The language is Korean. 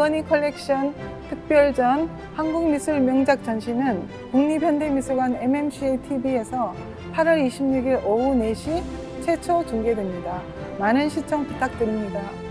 할머니 컬렉션 특별전 한국미술 명작 전시는 국립현대미술관 MMCA-TV에서 8월 26일 오후 4시 최초 중계됩니다. 많은 시청 부탁드립니다.